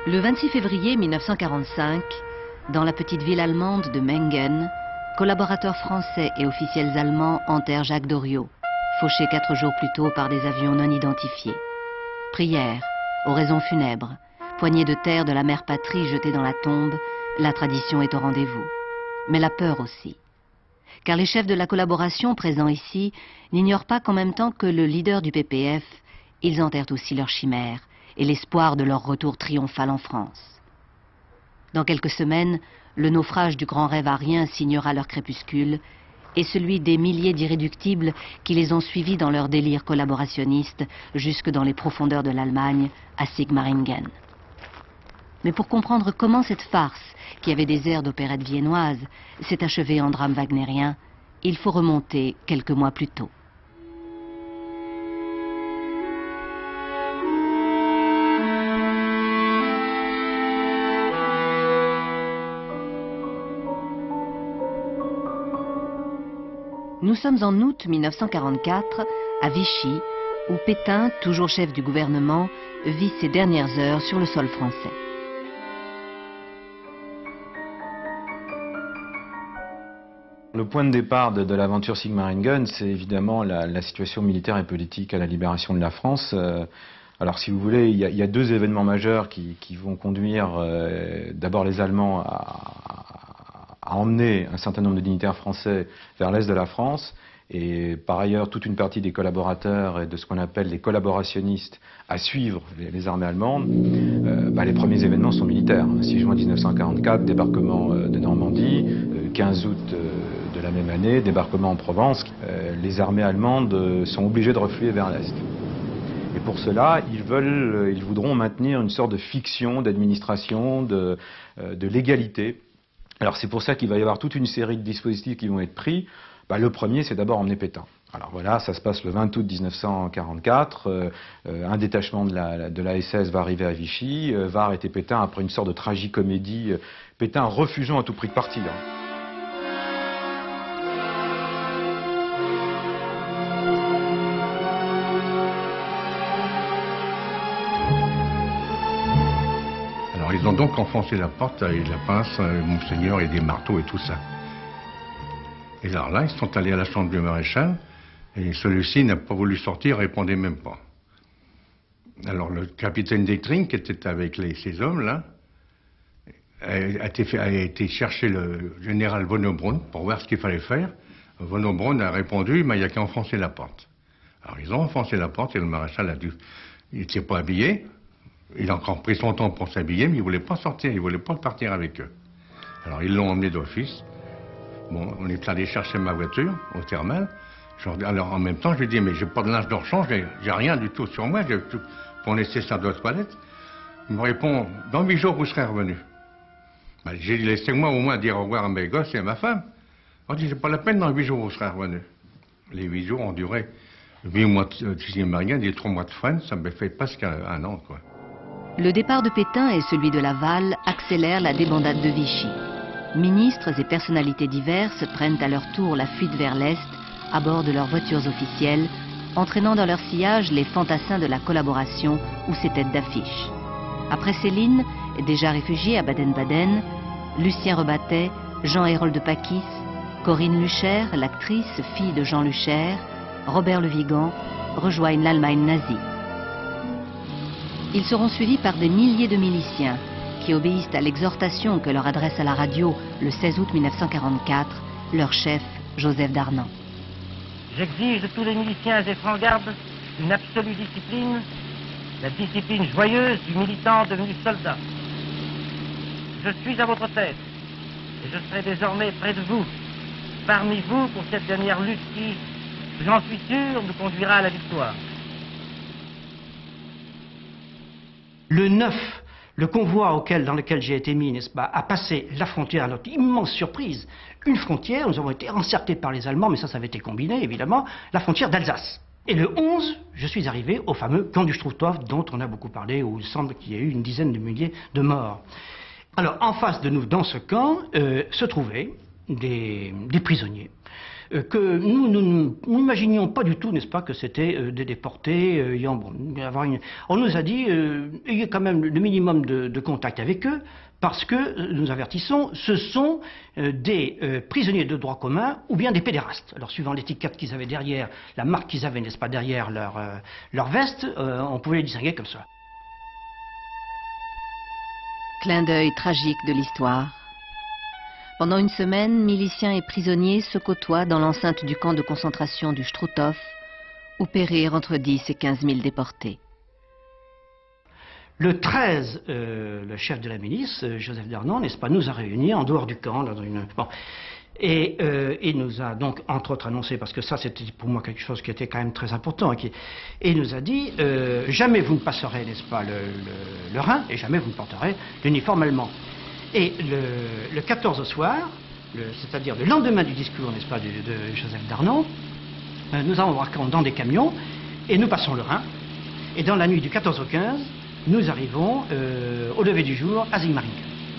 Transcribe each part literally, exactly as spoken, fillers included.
Le vingt-six février mille neuf cent quarante-cinq, dans la petite ville allemande de Mengen, collaborateurs français et officiels allemands enterrent Jacques Doriot, fauché quatre jours plus tôt par des avions non identifiés. Prières, oraisons funèbres, poignées de terre de la mère patrie jetée dans la tombe, la tradition est au rendez-vous. Mais la peur aussi. Car les chefs de la collaboration présents ici n'ignorent pas qu'en même temps que le leader du P P F, ils enterrent aussi leur chimère et l'espoir de leur retour triomphal en France. Dans quelques semaines, le naufrage du grand rêve arien signera leur crépuscule et celui des milliers d'irréductibles qui les ont suivis dans leur délire collaborationniste jusque dans les profondeurs de l'Allemagne, à Sigmaringen. Mais pour comprendre comment cette farce, qui avait des airs d'opérette viennoise, s'est achevée en drame wagnérien, il faut remonter quelques mois plus tôt. Nous sommes en août mille neuf cent quarante-quatre, à Vichy, où Pétain, toujours chef du gouvernement, vit ses dernières heures sur le sol français. Le point de départ de, de l'aventure Sigmaringen, c'est évidemment la, la situation militaire et politique à la libération de la France. Euh, alors si vous voulez, il y a, il y a deux événements majeurs qui, qui vont conduire euh, d'abord les Allemands à, à emmener un certain nombre de dignitaires français vers l'est de la France, et par ailleurs toute une partie des collaborateurs et de ce qu'on appelle les collaborationnistes à suivre les, les armées allemandes. Euh, bah, les premiers événements sont militaires. six juin mille neuf cent quarante-quatre, débarquement euh, de Normandie, euh, quinze août euh, de la même année, débarquement en Provence. Euh, les armées allemandes euh, sont obligées de refluer vers l'est. Et pour cela, ils veulent, ils voudront maintenir une sorte de fiction d'administration, de, euh, de légalité. Alors c'est pour ça qu'il va y avoir toute une série de dispositifs qui vont être pris. Bah, le premier, c'est d'abord emmener Pétain. Alors voilà, ça se passe le vingt août mille neuf cent quarante-quatre. Euh, euh, un détachement de la, de la S S va arriver à Vichy. Euh, va arrêter Pétain après une sorte de tragicomédie. Euh, Pétain refusant à tout prix de partir. Alors ils ont donc enfoncé la porte avec la pince, euh, Monseigneur et des marteaux et tout ça. Et alors là, ils sont allés à la chambre du maréchal, et celui-ci n'a pas voulu sortir, répondait même pas. Alors le capitaine d'Echtring, qui était avec les, ces hommes-là, a, a, été, a été chercher le général von Neubrunn pour voir ce qu'il fallait faire. Von Neubrunn a répondu, mais il n'y a qu'à enfoncer la porte. Alors ils ont enfoncé la porte, et le maréchal a dû... Il n'était pas habillé, il a encore pris son temps pour s'habiller, mais il ne voulait pas sortir, il ne voulait pas partir avec eux. Alors ils l'ont emmené d'office. Bon, on est allé chercher ma voiture au thermal. Alors en même temps, je lui ai dit, mais j'ai pas de linge de rechange, j'ai rien du tout sur moi, j'ai tout pour nécessaire de la toilette. Il me répond, dans huit jours, vous serez revenu. Ben, j'ai dit, laissez-moi au moins dire au revoir à mes gosses et à ma femme. On dit, c'est pas la peine, dans huit jours, vous serez revenu. Les huit jours ont duré huit mois de Sigmaringen, et trois mois de Fresnes, ça me fait presque un, un an, quoi. Le départ de Pétain et celui de Laval accélèrent la débandade de Vichy. Ministres et personnalités diverses prennent à leur tour la fuite vers l'Est à bord de leurs voitures officielles, entraînant dans leur sillage les fantassins de la collaboration ou ses têtes d'affiche. Après Céline, déjà réfugiée à Baden-Baden, Lucien Rebattet, Jean-Hérold de Pakis, Corinne Lucher, l'actrice, fille de Jean Lucher, Robert Le Vigan, rejoignent l'Allemagne nazie. Ils seront suivis par des milliers de miliciens qui obéissent à l'exhortation que leur adresse à la radio le seize août mille neuf cent quarante-quatre leur chef Joseph Darnan. J'exige de tous les miliciens et francs-gardes une absolue discipline, la discipline joyeuse du militant devenu soldat. Je suis à votre tête et je serai désormais près de vous, parmi vous pour cette dernière lutte qui, j'en suis sûr, nous conduira à la victoire. Le neuf, le convoi auquel, dans lequel j'ai été mis, n'est-ce pas, a passé la frontière à notre immense surprise. Une frontière, nous avons été encerclés par les Allemands, mais ça, ça avait été combiné, évidemment, la frontière d'Alsace. Et le onze, je suis arrivé au fameux camp du Struthof, dont on a beaucoup parlé, où il semble qu'il y ait eu une dizaine de milliers de morts. Alors, en face de nous, dans ce camp, euh, se trouvaient des, des prisonniers. euh, que nous, nous n'imaginions pas du tout, n'est-ce pas, que c'était euh, des déportés. Euh, ayant, bon, avoir une... On nous a dit, euh, ayez quand même le minimum de, de contact avec eux, parce que, euh, nous avertissons, ce sont euh, des euh, prisonniers de droit commun ou bien des pédérastes. Alors, suivant l'étiquette qu'ils avaient derrière, la marque qu'ils avaient, n'est-ce pas, derrière leur, euh, leur veste, euh, on pouvait les distinguer comme ça. Clin d'œil tragique de l'histoire. Pendant une semaine, miliciens et prisonniers se côtoient dans l'enceinte du camp de concentration du Struthof, où périrent entre dix et quinze mille déportés. Le treize, euh, le chef de la milice, euh, Joseph Darnan, n'est-ce pas, nous a réunis en dehors du camp, là, dans une... Bon. Et euh, il nous a donc, entre autres, annoncé, parce que ça, c'était pour moi quelque chose qui était quand même très important, et, qui, et il nous a dit, euh, jamais vous ne passerez, n'est-ce pas, le, le, le Rhin, et jamais vous ne porterez l'uniforme allemand. Et le, le quatorze au soir, c'est-à-dire le lendemain du discours, n'est-ce pas, de, de Joseph Darnan, euh, nous allons embarquer dans des camions, et nous passons le Rhin, et dans la nuit du quatorze au quinze, nous arrivons euh, au lever du jour à Sigmaringen.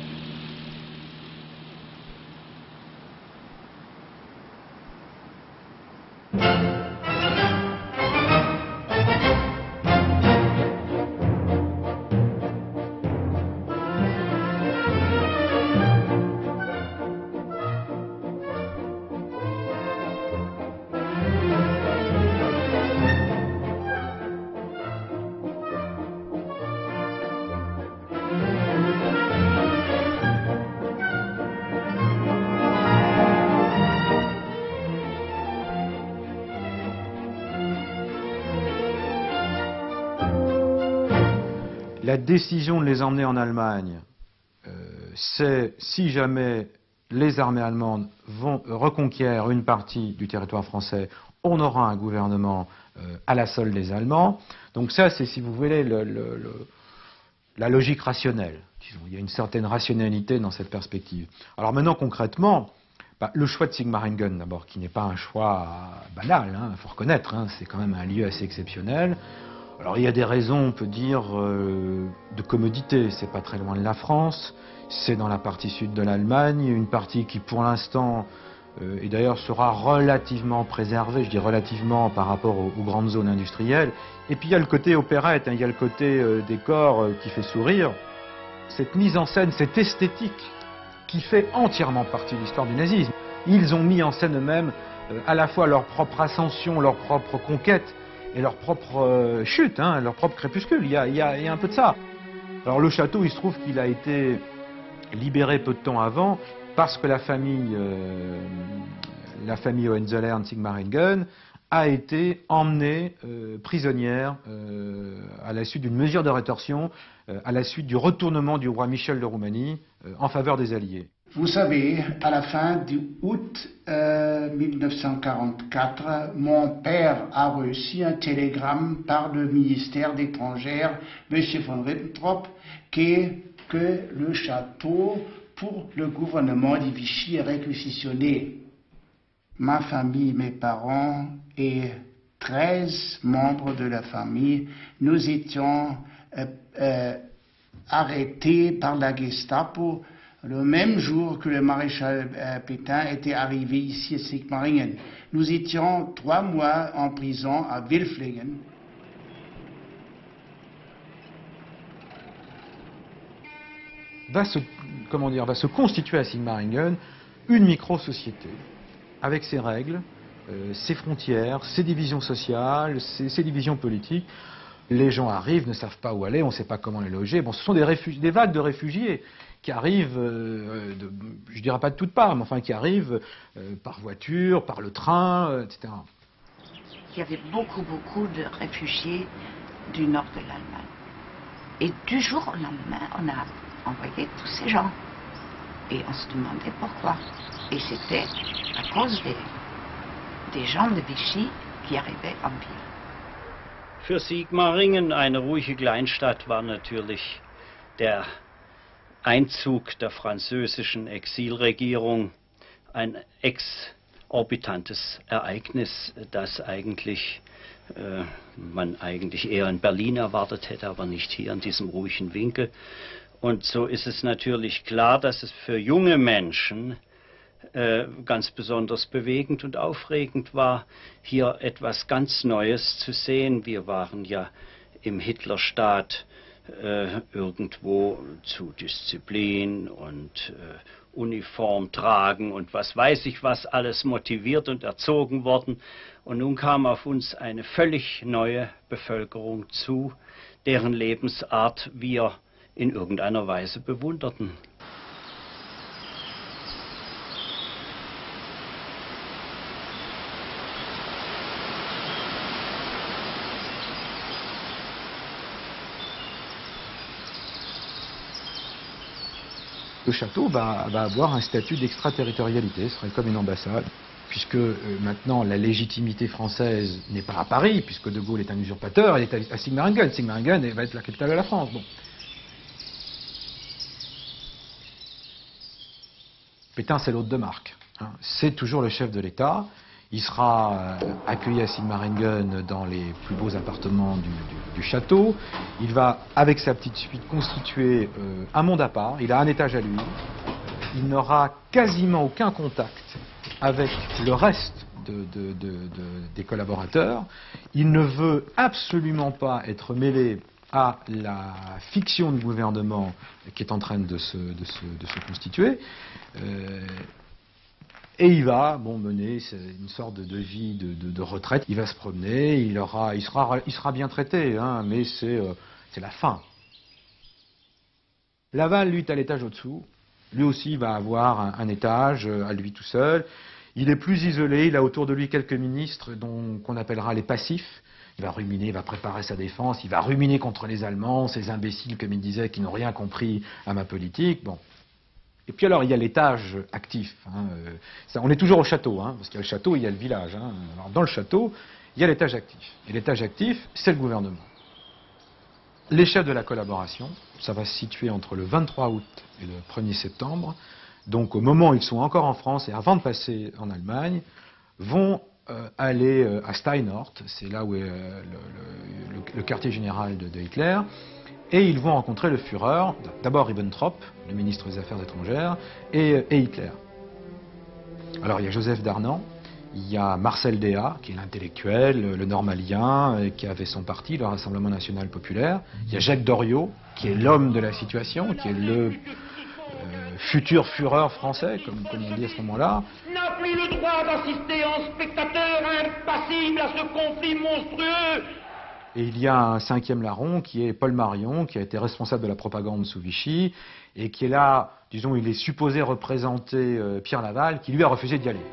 La décision de les emmener en Allemagne, euh, c'est si jamais les armées allemandes vont reconquièrent une partie du territoire français, on aura un gouvernement euh, à la solde des Allemands. Donc ça, c'est, si vous voulez, le, le, le, la logique rationnelle. Disons, il y a une certaine rationalité dans cette perspective. Alors maintenant, concrètement, bah, le choix de Sigmaringen, d'abord, qui n'est pas un choix banal, il hein, faut reconnaître, hein, c'est quand même un lieu assez exceptionnel. Alors il y a des raisons, on peut dire, euh, de commodité. C'est pas très loin de la France, c'est dans la partie sud de l'Allemagne, une partie qui pour l'instant, euh, et d'ailleurs sera relativement préservée, je dis relativement par rapport aux, aux grandes zones industrielles. Et puis il y a le côté opérette, hein, il y a le côté euh, décor euh, qui fait sourire. Cette mise en scène, cette esthétique qui fait entièrement partie de l'histoire du nazisme. Ils ont mis en scène eux-mêmes euh, à la fois leur propre ascension, leur propre conquête, et leur propre euh, chute, hein, leur propre crépuscule, il y, a, il, y a, il y a un peu de ça. Alors le château, il se trouve qu'il a été libéré peu de temps avant, parce que la famille, euh, la famille Hohenzollern-Sigmaringen a été emmenée euh, prisonnière euh, à la suite d'une mesure de rétorsion, euh, à la suite du retournement du roi Michel de Roumanie euh, en faveur des Alliés. Vous savez, à la fin du août euh, mille neuf cent quarante-quatre, mon père a reçu un télégramme par le ministère des Étrangères, M. von Ribbentrop, que, que le château pour le gouvernement de Vichy est réquisitionné. Ma famille, mes parents et treize membres de la famille, nous étions euh, euh, arrêtés par la Gestapo le même jour que le maréchal euh, Pétain était arrivé ici à Sigmaringen. Nous étions trois mois en prison à Wilflingen. Va se, comment dire, va se constituer à Sigmaringen une micro-société avec ses règles, euh, ses frontières, ses divisions sociales, ses, ses divisions politiques. Les gens arrivent, ne savent pas où aller, on ne sait pas comment les loger. Bon, ce sont des, réfugiés, des vagues de réfugiés qui arrivent, euh, de, je ne dirais pas de toutes parts, mais enfin qui arrivent euh, par voiture, par le train, euh, et cetera. Il y avait beaucoup, beaucoup de réfugiés du nord de l'Allemagne. Et du jour au lendemain, on a envoyé tous ces gens. Et on se demandait pourquoi. Et c'était à cause des, des gens de Vichy qui arrivaient en ville. Für Sigmaringen, eine ruhige Kleinstadt, war natürlich der Einzug der französischen Exilregierung ein exorbitantes Ereignis, das eigentlich äh, man eigentlich eher in Berlin erwartet hätte, aber nicht hier in diesem ruhigen Winkel. Und so ist es natürlich klar, dass es für junge Menschen äh, ganz besonders bewegend und aufregend war, hier etwas ganz Neues zu sehen. Wir waren ja im Hitlerstaat äh, irgendwo zu Disziplin und äh, Uniform tragen und was weiß ich was alles motiviert und erzogen worden. Und nun kam auf uns eine völlig neue Bevölkerung zu, deren Lebensart wir in irgendeiner Weise bewunderten. Le château va, va avoir un statut d'extraterritorialité, ce serait comme une ambassade, puisque euh, maintenant la légitimité française n'est pas à Paris, puisque De Gaulle est un usurpateur, elle est à, à Sigmaringen. Sigmaringen va être la capitale de la France. Bon. Pétain, c'est l'hôte de marque. Hein. C'est toujours le chef de l'État. Il sera euh, accueilli à Sigmaringen dans les plus beaux appartements du, du, du château. Il va, avec sa petite suite, constituer euh, un monde à part. Il a un étage à lui. Il n'aura quasiment aucun contact avec le reste de, de, de, de, des collaborateurs. Il ne veut absolument pas être mêlé à la fiction de gouvernement qui est en train de se, de se, de se constituer. Euh, Et il va bon, mener une sorte de, de vie de, de, de retraite. Il va se promener, il, aura, il, sera, il sera bien traité, hein, mais c'est euh, la fin. Laval, lui, est à l'étage au-dessous. Lui aussi va avoir un, un étage euh, à lui tout seul. Il est plus isolé, il a autour de lui quelques ministres qu'on appellera les passifs. Il va ruminer, il va préparer sa défense, il va ruminer contre les Allemands, ces imbéciles, comme il disait, qui n'ont rien compris à ma politique. Bon. Et puis alors, il y a l'étage actif. Hein, euh, ça, on est toujours au château, hein, parce qu'il y a le château, il y a le village. Hein. Alors, dans le château, il y a l'étage actif. Et l'étage actif, c'est le gouvernement. Les chefs de la collaboration, ça va se situer entre le vingt-trois août et le premier septembre. Donc, au moment où ils sont encore en France et avant de passer en Allemagne, vont euh, aller euh, à Steinort, c'est là où est euh, le, le, le quartier général de, de Hitler. Et ils vont rencontrer le Führer, d'abord Ribbentrop, le ministre des Affaires étrangères, et, et Hitler. Alors il y a Joseph Darnan, il y a Marcel Déat, qui est l'intellectuel, le normalien, qui avait son parti, le Rassemblement National Populaire. Il y a Jacques Doriot, qui est l'homme de la situation, qui est le euh, futur Führer français, comme, comme on dit à ce moment-là. N'a plus le droit d'assister en spectateur impassible à ce conflit monstrueux. Et il y a un cinquième larron qui est Paul Marion, qui a été responsable de la propagande sous Vichy, et qui est là, disons, il est supposé représenter euh, Pierre Laval, qui lui a refusé d'y aller.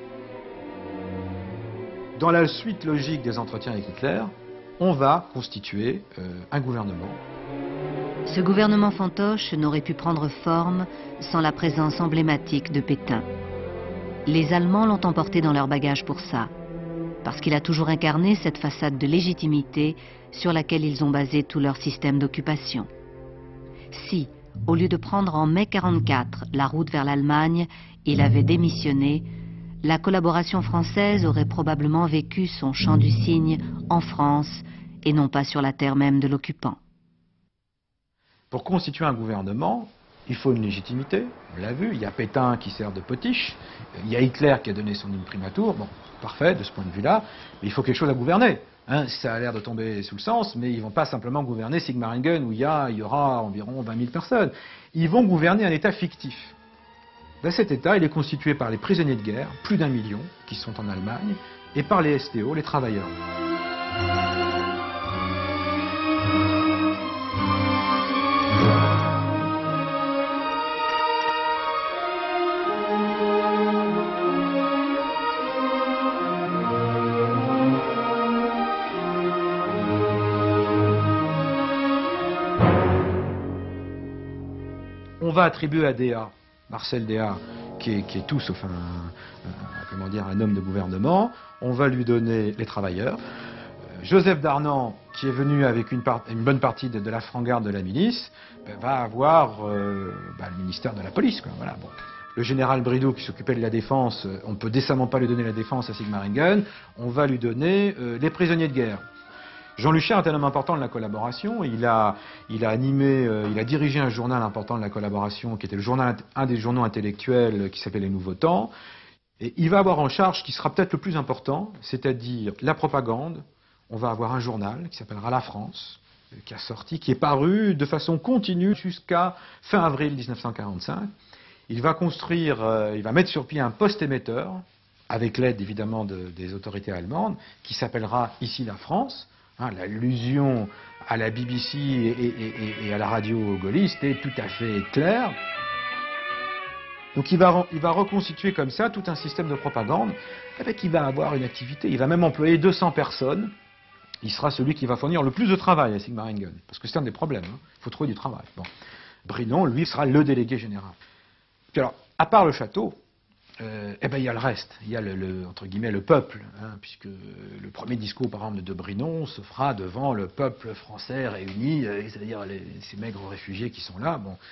Dans la suite logique des entretiens avec Hitler, on va constituer euh, un gouvernement. Ce gouvernement fantoche n'aurait pu prendre forme sans la présence emblématique de Pétain. Les Allemands l'ont emporté dans leur bagage pour ça, parce qu'il a toujours incarné cette façade de légitimité sur laquelle ils ont basé tout leur système d'occupation. Si, au lieu de prendre en mai quarante-quatre la route vers l'Allemagne, il avait démissionné, la collaboration française aurait probablement vécu son chant du cygne en France et non pas sur la terre même de l'occupant. Pour constituer un gouvernement, il faut une légitimité, on l'a vu, il y a Pétain qui sert de potiche, il y a Hitler qui a donné son imprimatur, bon, parfait de ce point de vue-là, mais il faut quelque chose à gouverner. Hein, ça a l'air de tomber sous le sens, mais ils ne vont pas simplement gouverner Sigmaringen où il y, a, il y aura environ vingt mille personnes. Ils vont gouverner un État fictif. Dans cet État, il est constitué par les prisonniers de guerre, plus d'un million, qui sont en Allemagne, et par les S T O, les travailleurs. On va attribuer à Déat, Marcel Déat, qui est, qui est tout sauf un, un, comment dire, un homme de gouvernement, on va lui donner les travailleurs. Euh, Joseph Darnan, qui est venu avec une, part, une bonne partie de, de la franc-garde de la milice, ben, va avoir euh, ben, le ministère de la police. Quoi, voilà, bon. Le général Bridoux, qui s'occupait de la défense, on ne peut décemment pas lui donner la défense à Sigmaringen, on va lui donner euh, les prisonniers de guerre. Jean Luchaire est un homme important de la collaboration. Il a, il a animé, euh, il a dirigé un journal important de la collaboration qui était le journal, un des journaux intellectuels qui s'appelait Les Nouveaux Temps. Et il va avoir en charge ce qui sera peut-être le plus important, c'est-à-dire la propagande. On va avoir un journal qui s'appellera La France, euh, qui a sorti, qui est paru de façon continue jusqu'à fin avril mille neuf cent quarante-cinq. Il va construire, euh, il va mettre sur pied un poste émetteur, avec l'aide évidemment de, des autorités allemandes, qui s'appellera ici La France. Hein, l'allusion à la B B C et, et, et, et à la radio gaulliste est tout à fait claire. Donc il va, il va reconstituer comme ça tout un système de propagande avec qui va avoir une activité. Il va même employer deux cents personnes. Il sera celui qui va fournir le plus de travail à Sigmaringen, parce que c'est un des problèmes. Hein. Il faut trouver du travail. Bon. Brinon, lui, sera le délégué général. Puis alors, à part le château, Euh, eh ben, il y a le reste, il y a le, le, entre guillemets, le peuple, hein, puisque le premier discours, par exemple, de Brinon se fera devant le peuple français réuni, euh, c'est-à-dire les, ces maigres réfugiés qui sont là. Bon.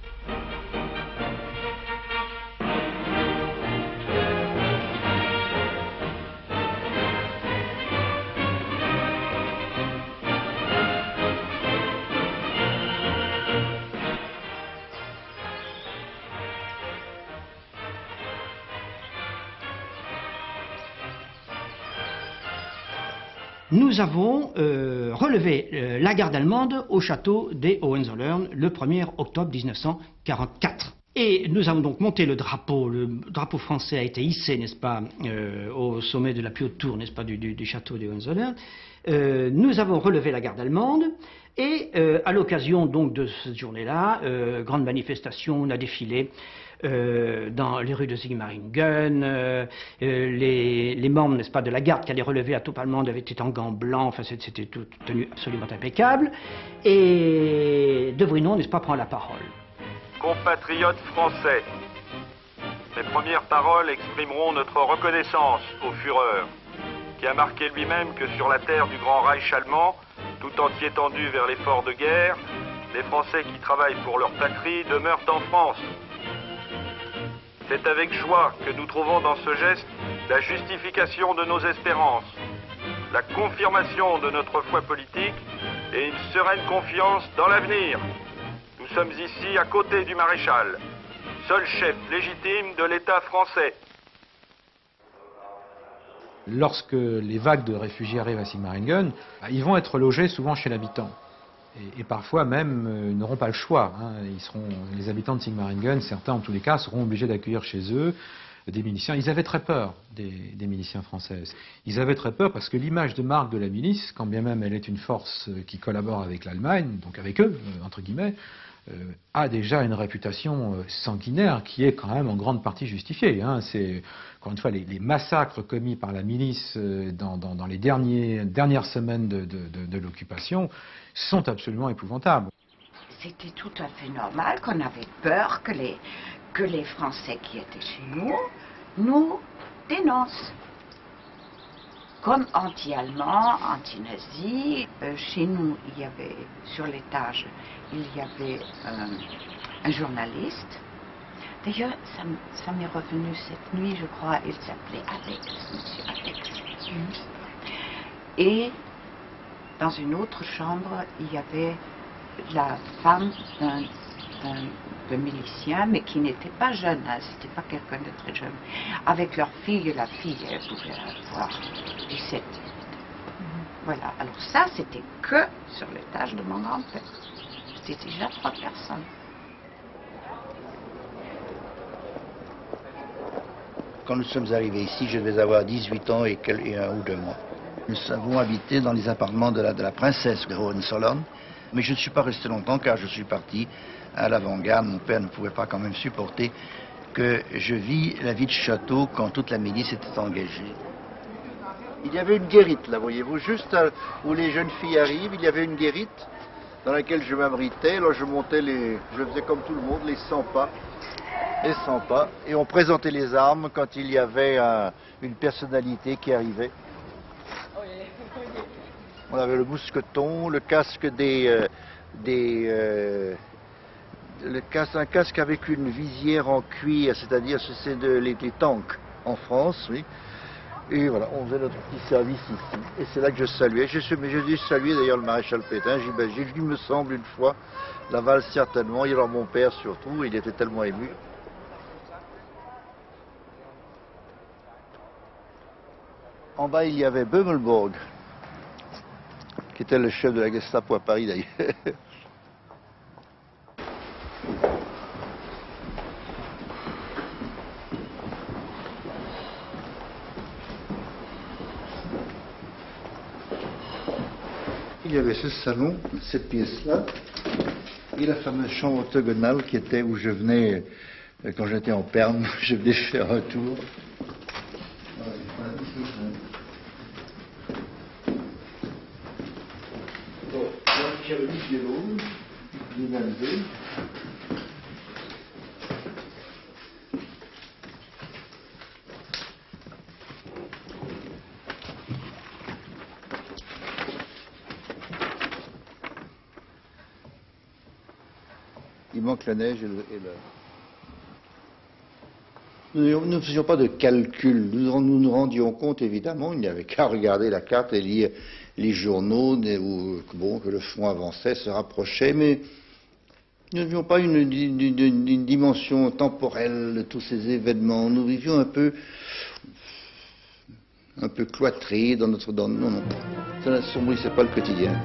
Nous avons euh, relevé euh, la garde allemande au château des Hohenzollern le premier octobre mille neuf cent quarante-quatre. Et nous avons donc monté le drapeau. Le drapeau français a été hissé, n'est-ce pas, euh, au sommet de la plus haute tour, n'est-ce pas, du, du, du château des Hohenzollern. Euh, nous avons relevé la garde allemande. Et euh, à l'occasion donc de cette journée-là, euh, grande manifestation, on a défilé euh, dans les rues de Sigmaringen. Euh, euh, les, les membres, n'est-ce pas, de la garde qui allaient relever la troupe allemande avaient été en gants blancs. Enfin, c'était tout tenu absolument impeccable. Et De Brinon, n'est-ce pas, prend la parole. Compatriotes français, mes premières paroles exprimeront notre reconnaissance au Führer, qui a marqué lui-même que sur la terre du Grand Reich allemand, tout entier tendu vers l'effort de guerre, les Français qui travaillent pour leur patrie demeurent en France. C'est avec joie que nous trouvons dans ce geste la justification de nos espérances, la confirmation de notre foi politique et une sereine confiance dans l'avenir. Nous sommes ici à côté du maréchal, seul chef légitime de l'État français. Lorsque les vagues de réfugiés arrivent à Sigmaringen, ils vont être logés souvent chez l'habitant. Et, et parfois même, euh, ils n'auront pas le choix. Hein. Ils seront, les habitants de Sigmaringen, certains en tous les cas, seront obligés d'accueillir chez eux des miliciens. Ils avaient très peur des, des miliciens françaises. Ils avaient très peur parce que l'image de marque de la milice, quand bien même elle est une force qui collabore avec l'Allemagne, donc avec eux, euh, entre guillemets, Euh, a déjà une réputation euh, sanguinaire qui est quand même en grande partie justifiée. Hein. C'est, encore une fois, les, les massacres commis par la milice euh, dans, dans, dans les derniers, dernières semaines de, de, de, de l'occupation sont absolument épouvantables. C'était tout à fait normal qu'on avait peur que les, que les Français qui étaient chez nous nous dénoncent. Comme anti-allemand, anti-nazi, euh, chez nous, il y avait, sur l'étage, il y avait euh, un journaliste. D'ailleurs, ça, ça m'est revenu cette nuit, je crois, il s'appelait Alex, monsieur Alex. Et dans une autre chambre, il y avait la femme d'un de milicien, mais qui n'était pas jeune, hein, c'était pas quelqu'un de très jeune. Avec leur fille, la fille, elle pouvait avoir dix-sept. Mm-hmm. Voilà, alors ça, c'était que sur l'étage de mon grand-père. C'était déjà trois personnes. Quand nous sommes arrivés ici, je devais avoir dix-huit ans et, quel, et un ou deux mois. Nous avons habité dans les appartements de la, de la princesse de Hohenzollern, mais je ne suis pas resté longtemps car je suis parti à l'avant-garde. Mon père ne pouvait pas quand même supporter que je vis la vie de château quand toute la milice était engagée. Il y avait une guérite là, voyez-vous, juste où les jeunes filles arrivent, il y avait une guérite dans laquelle je m'abritais. Là, je montais les, je faisais comme tout le monde, les cent pas, les cent pas, et on présentait les armes quand il y avait un, une personnalité qui arrivait. On avait le mousqueton, le casque des, euh, des euh, le casque, un casque avec une visière en cuir, c'est-à-dire c'est de, les, les tanks en France, oui. Et voilà, on faisait notre petit service ici. Et c'est là que je saluais. Je suis, mais je dis saluer d'ailleurs le maréchal Pétain. J'imagine, il me semble une fois, Laval certainement, et alors mon père surtout, il était tellement ému. En bas, il y avait Bömelborg, qui était le chef de la Gestapo à Paris d'ailleurs. Il y avait ce salon, cette pièce-là, et la fameuse chambre octogonale qui était où je venais, quand j'étais en perme, je venais faire un tour. Bon, j'avais dit que l'eau, du vingt-deux. Il manque la neige et le... Et le... Nous ne faisions pas de calcul. Nous nous, nous rendions compte, évidemment, il n'y avait qu'à regarder la carte et lire les journaux où bon, que le front avançait, se rapprochait, mais nous n'avions pas une, une, une, une dimension temporelle de tous ces événements. Nous vivions un peu, un peu cloîtrés dans notre... Dans, non, non, ça n'assombrissait pas le quotidien.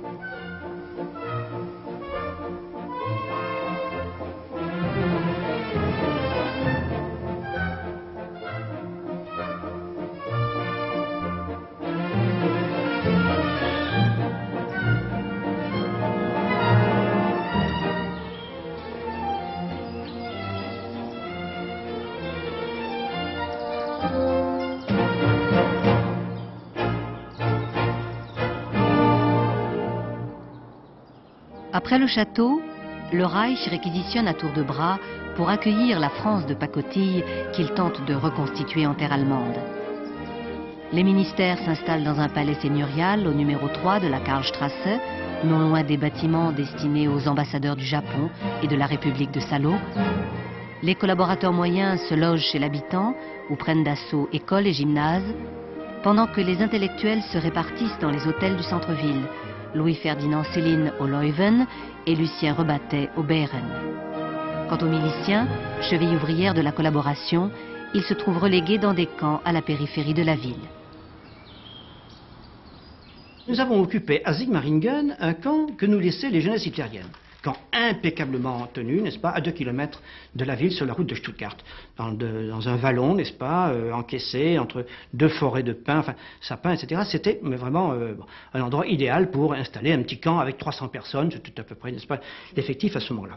Après le château, le Reich réquisitionne à tour de bras pour accueillir la France de pacotille qu'il tente de reconstituer en terre allemande. Les ministères s'installent dans un palais seigneurial au numéro trois de la Karlstrasse, non loin des bâtiments destinés aux ambassadeurs du Japon et de la République de Salo. Les collaborateurs moyens se logent chez l'habitant ou prennent d'assaut écoles et gymnases, pendant que les intellectuels se répartissent dans les hôtels du centre-ville, Louis-Ferdinand Céline au Leuven et Lucien Rebattet au Bären. Quant aux miliciens, chevilles ouvrières de la collaboration, ils se trouvent relégués dans des camps à la périphérie de la ville. Nous avons occupé à Sigmaringen un camp que nous laissaient les jeunesses hitlériennes. Camp impeccablement tenu, n'est-ce pas, à deux kilomètres de la ville sur la route de Stuttgart, dans, de, dans un vallon, n'est-ce pas, euh, encaissé entre deux forêts de pins, enfin sapins, et cetera. C'était mais vraiment euh, un endroit idéal pour installer un petit camp avec trois cents personnes, c'était à peu près, n'est-ce pas, l'effectif à ce moment-là.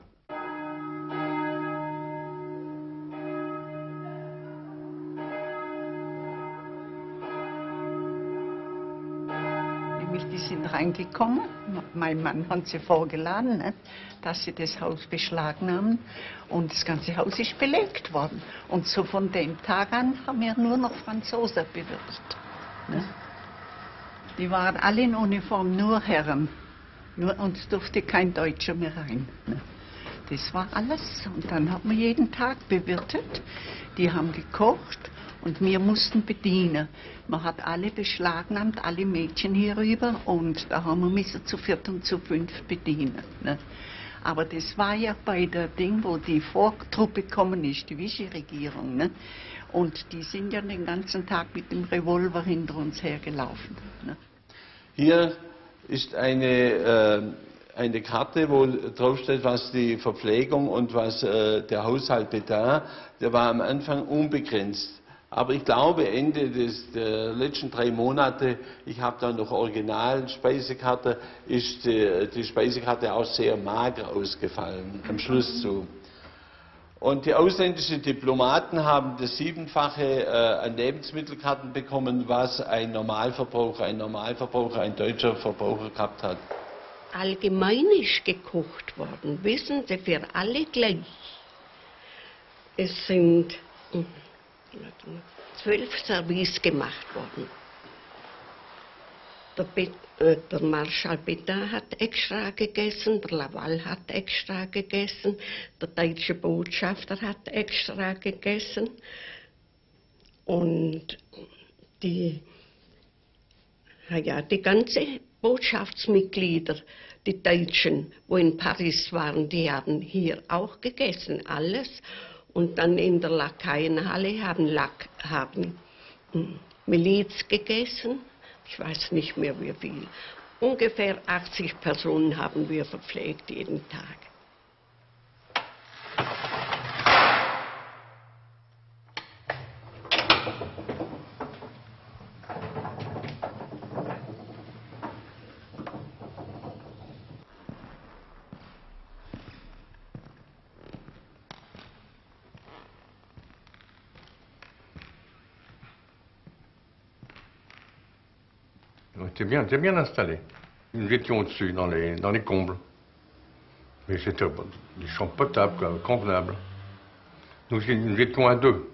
Die sind reingekommen, mein Mann hat sie vorgeladen, ne, dass sie das Haus beschlagnahmen und das ganze Haus ist belegt worden. Und so von dem Tag an haben wir nur noch Franzosen bewirtet. Ne. Die waren alle in Uniform, nur Herren. Nur, uns durfte kein Deutscher mehr rein. Ne. Das war alles. Und dann haben wir jeden Tag bewirtet. Die haben gekocht. Und wir mussten bedienen. Man hat alle beschlagnahmt, alle Mädchen hierüber, und da haben wir müssen zu viert und zu fünf bedienen. Ne? Aber das war ja bei der Ding, wo die Vortruppe gekommen ist, die Vichy-Regierung. Ne? Und die sind ja den ganzen Tag mit dem Revolver hinter uns hergelaufen. Ne? Hier ist eine, äh, eine Karte, wo drauf steht, was die Verpflegung und was äh, der Haushalt bedarf. Der war am Anfang unbegrenzt. Aber ich glaube, Ende des, der letzten drei Monate, ich habe da noch original Speisekarte, ist die, die Speisekarte auch sehr mager ausgefallen, am Schluss so. Und die ausländischen Diplomaten haben das Siebenfache äh, an Lebensmittelkarten bekommen, was ein Normalverbraucher, ein Normalverbraucher, ein deutscher Verbraucher gehabt hat. Allgemein ist gekocht worden, wissen Sie, für alle gleich. Es sind zwölf Service gemacht worden. Der, Be äh, der Marschall Pétain hat extra gegessen, der Laval hat extra gegessen, der deutsche Botschafter hat extra gegessen und die, ja, die ganze Botschaftsmitglieder, die Deutschen, wo in Paris waren, die haben hier auch gegessen, alles. Und dann in der Lakaienhalle haben, Lak haben Miliz gegessen, ich weiß nicht mehr wie viel. Ungefähr achtzig Personen haben wir verpflegt jeden Tag. On était bien, était bien installés. Nous étions au-dessus, dans les, dans les combles. Mais c'était des chambres potables, quoi, convenables. Nous, nous étions à deux.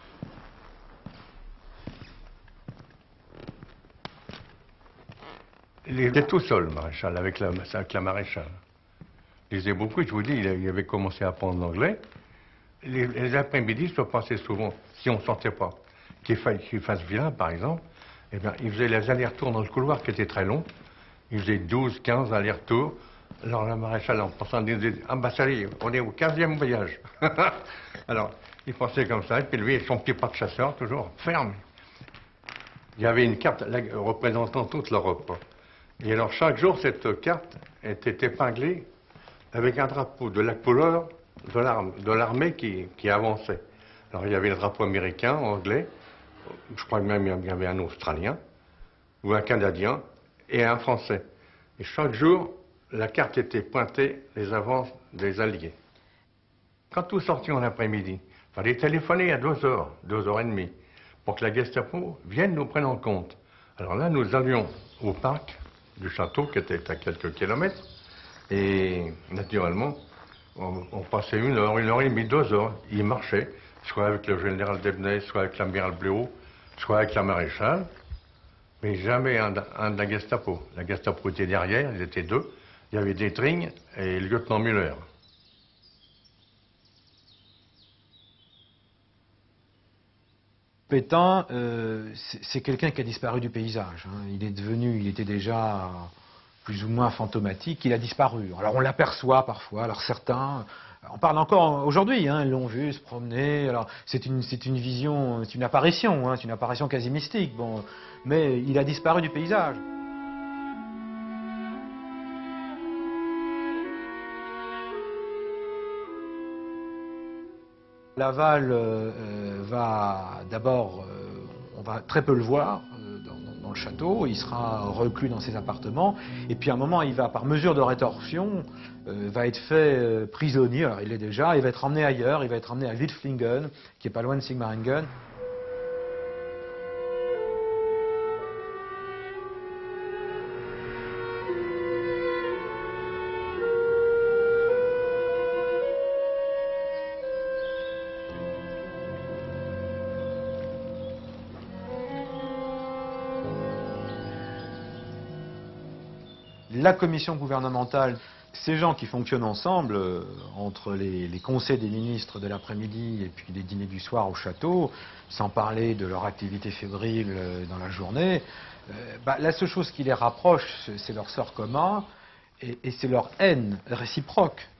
Il était tout seul, le maréchal, avec la, avec la maréchale. Il lisait beaucoup, je vous dis, il avait commencé à apprendre l'anglais. Les, les après-midi se passaient souvent, si on ne sentait pas qu'il fasse, qu'il fasse vilain, par exemple, eh bien, il faisait les allers-retours dans le couloir qui était très long. Il faisait douze, quinze allers-retours. Alors la maréchale, en pensant, il disait, ah bah ça y est, on est au quinzième voyage. Alors, il pensait comme ça, et puis lui, son petit pas de chasseur, toujours ferme. Il y avait une carte représentant toute l'Europe. Et alors, chaque jour, cette carte était épinglée avec un drapeau de la couleur de l'armée qui, qui avançait. Alors, il y avait le drapeau américain, anglais, je crois même il y avait un Australien, ou un Canadien, et un Français. Et chaque jour, la carte était pointée, les avances des Alliés. Quand nous sortions l'après-midi, il fallait téléphoner à deux heures, deux heures et demie, pour que la Gestapo vienne nous prendre en compte. Alors là, nous allions au parc du château, qui était à quelques kilomètres, et naturellement, on, on passait une heure, une heure et demie, deux heures. Il marchait, soit avec le général Debnay, soit avec l'amiral Bléau, soit avec la maréchale, mais jamais un, un de la Gestapo. La Gestapo était derrière, ils étaient deux. Il y avait Détring et le lieutenant Müller. Pétain, euh, c'est quelqu'un qui a disparu du paysage. Hein. Il est devenu, il était déjà plus ou moins fantomatique, il a disparu. Alors on l'aperçoit parfois, alors certains, on parle encore aujourd'hui, hein, ils l'ont vu se promener, alors c'est une, c'est une vision, c'est une apparition, hein, c'est une apparition quasi mystique, bon, mais il a disparu du paysage. Laval euh, va d'abord, euh, on va très peu le voir euh, dans, dans le château, il sera reclus dans ses appartements, et puis à un moment, il va, par mesure de rétorsion, euh, va être fait euh, prisonnier, alors il l'est déjà, il va être emmené ailleurs, il va être emmené à Wittflingen, qui est pas loin de Sigmaringen. La commission gouvernementale, ces gens qui fonctionnent ensemble, euh, entre les, les conseils des ministres de l'après-midi et puis les dîners du soir au château, sans parler de leur activité fébrile euh, dans la journée, euh, bah, la seule chose qui les rapproche, c'est leur sort commun et, et c'est leur haine réciproque.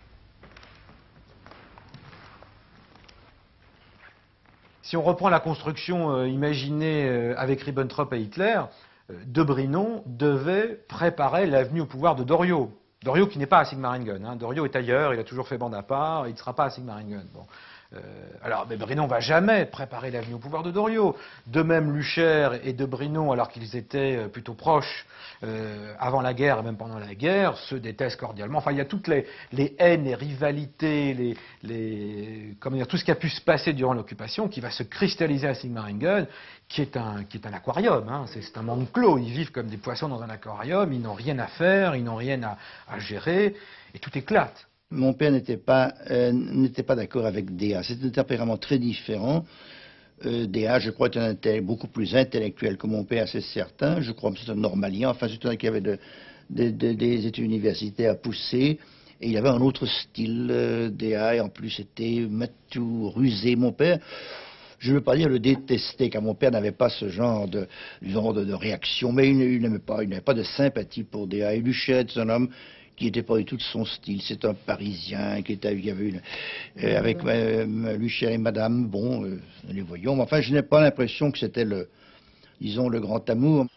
Si on reprend la construction euh, imaginée euh, avec Ribbentrop et Hitler, de Brinon devait préparer l'avenue au pouvoir de Doriot. Doriot qui n'est pas à Sigmaringen. Hein. Doriot est ailleurs, il a toujours fait bande à part, il ne sera pas à Sigmaringen. Bon. Euh, alors, mais Brinon ne va jamais préparer l'avenue au pouvoir de Doriot. De même, Lucher et de Brinon, alors qu'ils étaient plutôt proches euh, avant la guerre et même pendant la guerre, se détestent cordialement. Enfin, il y a toutes les, les haines, les rivalités, les, les, comment dire, tout ce qui a pu se passer durant l'occupation, qui va se cristalliser à Sigmaringen, qui est un, qui est un aquarium. Hein. C'est un monde clos. Ils vivent comme des poissons dans un aquarium, ils n'ont rien à faire, ils n'ont rien à, à gérer, et tout éclate. Mon père n'était pas, euh, n'était pas d'accord avec Déa. C'était un tempérament très différent. Euh, Déa, je crois, était beaucoup plus intellectuel que mon père, c'est certain. Je crois que c'est un normalien. Enfin, c'est un qui avait de, de, de, des études universitaires à pousser. Et il y avait un autre style, euh, Déa, et en plus, c'était matou, rusé. Mon père, je ne veux pas dire le détester, car mon père n'avait pas ce genre de, genre de, de réaction, mais il, il n'aimait pas, il n'avait pas de sympathie pour D A Et Luchet est un homme qui n'était pas du tout de son style. C'est un Parisien qui était, il y avait une, euh, avec euh, Luchet et Madame, bon, euh, nous les voyons, mais enfin, je n'ai pas l'impression que c'était le, disons, le grand amour.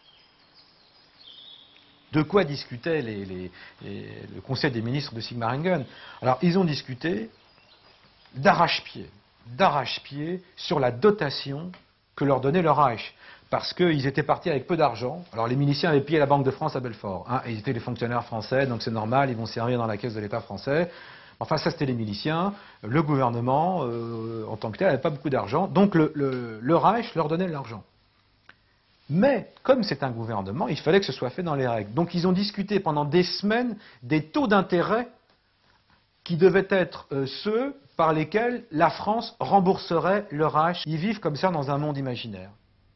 De quoi discutait les, les, les, le Conseil des ministres de Sigmaringen? Alors, ils ont discuté d'arrache-pied, d'arrache-pied sur la dotation que leur donnait le Reich. Parce qu'ils étaient partis avec peu d'argent. Alors, les miliciens avaient pillé la Banque de France à Belfort. Hein, ils étaient les fonctionnaires français, donc c'est normal, ils vont servir dans la caisse de l'État français. Enfin, ça, c'était les miliciens. Le gouvernement, euh, en tant que tel, n'avait pas beaucoup d'argent. Donc, le, le, le Reich leur donnait de l'argent. Mais, comme c'est un gouvernement, il fallait que ce soit fait dans les règles. Donc, ils ont discuté pendant des semaines des taux d'intérêt qui devaient être euh, ceux par lesquels la France rembourserait le Reich. Ils vivent comme ça dans un monde imaginaire.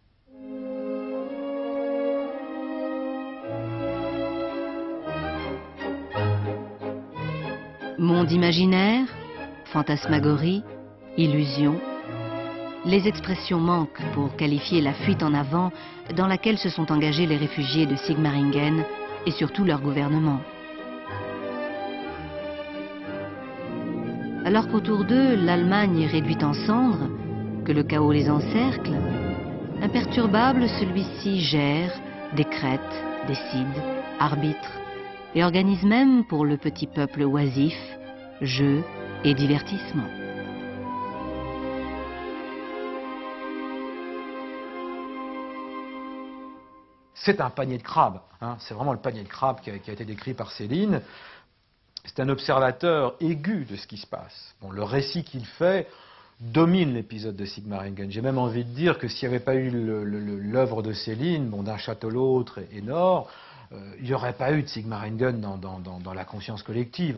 Monde imaginaire, fantasmagorie, illusion. Les expressions manquent pour qualifier la fuite en avant dans laquelle se sont engagés les réfugiés de Sigmaringen et surtout leur gouvernement. Alors qu'autour d'eux, l'Allemagne est réduite en cendres, que le chaos les encercle, imperturbable, celui-ci gère, décrète, décide, arbitre et organise même pour le petit peuple oisif, jeux et divertissements. C'est un panier de crabes, hein. C'est vraiment le panier de crabes qui a, qui a été décrit par Céline. C'est un observateur aigu de ce qui se passe. Bon, le récit qu'il fait domine l'épisode de Sigmaringen. J'ai même envie de dire que s'il n'y avait pas eu l'œuvre de Céline, bon, d'un château l'autre et, et Nord, euh, il n'y aurait pas eu de Sigmaringen dans, dans, dans, dans la conscience collective.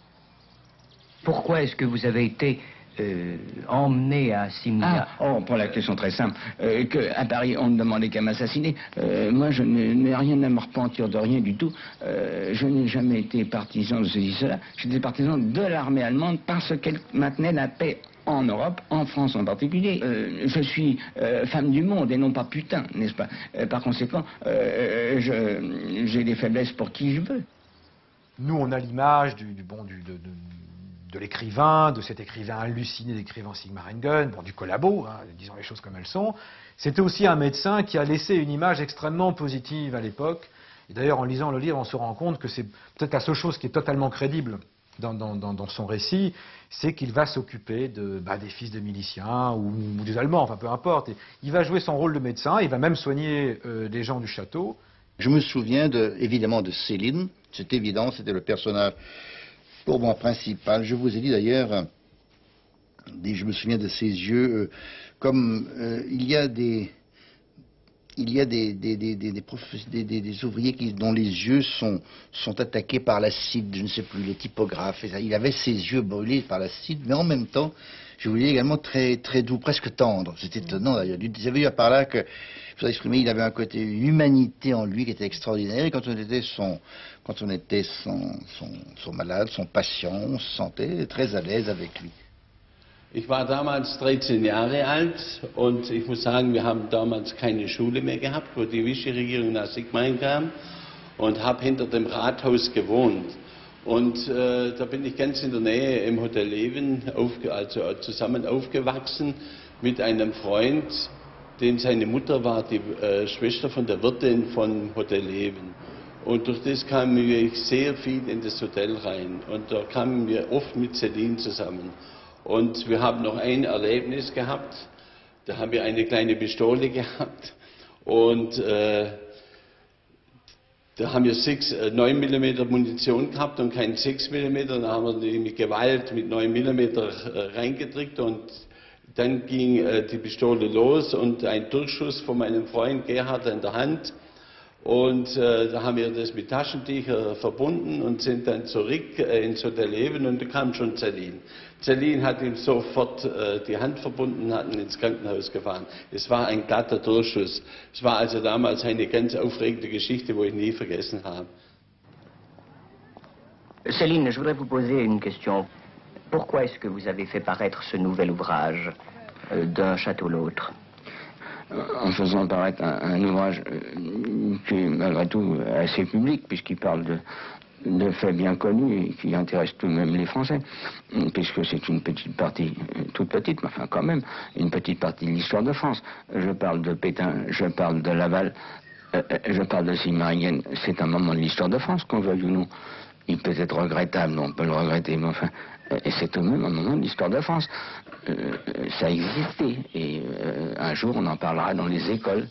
Pourquoi est-ce que vous avez été euh, emmené à Simla? Ah, oh, pour la question très simple. Euh, que à Paris, on ne demandait qu'à m'assassiner. Euh, moi, je n'ai rien à me repentir de rien du tout. Euh, je n'ai jamais été partisan de ceci, cela. J'étais partisan de l'armée allemande parce qu'elle maintenait la paix en Europe, en France en particulier. Euh, je suis euh, femme du monde et non pas putain, n'est-ce pas? euh, Par conséquent, euh, j'ai des faiblesses pour qui je veux. Nous, on a l'image du, du bon du de, de, de l'écrivain, de cet écrivain halluciné d'écrivain Sigmaringen, bon, du collabo, hein, disons les choses comme elles sont. C'était aussi un médecin qui a laissé une image extrêmement positive à l'époque. Et d'ailleurs, en lisant le livre, on se rend compte que c'est peut-être la seule chose qui est totalement crédible dans, dans, dans, dans son récit, c'est qu'il va s'occuper de, bah, des fils de miliciens ou, ou des Allemands, enfin peu importe. Et il va jouer son rôle de médecin, il va même soigner euh, les gens du château. Je me souviens de, évidemment de Céline, c'est évident, c'était le personnage pour moi principal. Je vous ai dit d'ailleurs, je me souviens de ses yeux, euh, comme euh, il y a des... Il y a des, des, des, des, des, des, des ouvriers qui, dont les yeux sont, sont attaqués par l'acide, je ne sais plus, les typographes. Il avait ses yeux brûlés par l'acide, mais en même temps, je vous dis également très, très doux, presque tendre. C'est étonnant d'ailleurs. Vous avez vu par là que, je vous exprimer, il avait un côté, une humanité en lui qui était extraordinaire. Et quand on était son, quand on était son, son, son malade, son patient, on se sentait très à l'aise avec lui. Ich war damals dreizehn Jahre alt und ich muss sagen, wir haben damals keine Schule mehr gehabt, wo die Vichy-Regierung nach Sigmaringen kam, und habe hinter dem Rathaus gewohnt. Und äh, da bin ich ganz in der Nähe im Hotel Leven aufge also zusammen aufgewachsen mit einem Freund, dem seine Mutter war die äh, Schwester von der Wirtin von Hotel Leven. Und durch das kamen wir sehr viel in das Hotel rein und da kamen wir oft mit Céline zusammen. Und wir haben noch ein Erlebnis gehabt, da haben wir eine kleine Pistole gehabt und äh, da haben wir neun Millimeter Munition gehabt und kein sechs Millimeter, da haben wir die mit Gewalt mit neun Millimeter äh, reingedrückt und dann ging äh, die Pistole los und ein Durchschuss von meinem Freund Gerhard in der Hand. Und äh, da haben wir das mit Taschentüchern verbunden und sind dann zurück äh, ins Hotel Leven und da kam schon Céline. Céline hat ihm sofort äh, die Hand verbunden und hat ihn ins Krankenhaus gefahren. Es war ein glatter Durchschuss. Es war also damals eine ganz aufregende Geschichte, wo ich nie vergessen habe. Céline, je voudrais vous poser une question. Pourquoi est-ce que vous avez fait paraître ce nouvel ouvrage, euh, d'un château à l'autre, en faisant paraître un, un ouvrage euh, qui est malgré tout assez public, puisqu'il parle de, de faits bien connus et qui intéressent tout de même les Français, puisque c'est une petite partie, toute petite, mais enfin quand même, une petite partie de l'histoire de France. Je parle de Pétain, je parle de Laval, euh, je parle de Sigmaringen. C'est un moment de l'histoire de France, qu'on veuille ou non. Il peut être regrettable, on peut le regretter, mais enfin, euh, c'est tout de même un moment de l'histoire de France. Euh, ça a existé, et euh, un jour on en parlera dans les écoles.